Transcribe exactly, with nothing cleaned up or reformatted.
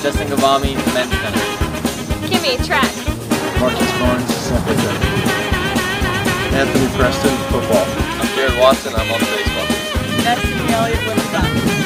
Justin Gavami, men's tennis. Kimmy, track. Marcus Barnes, Samford. Anthony Preston, football. I'm Jared Watson, I'm on baseball. Destiny Elliott, women's soccer.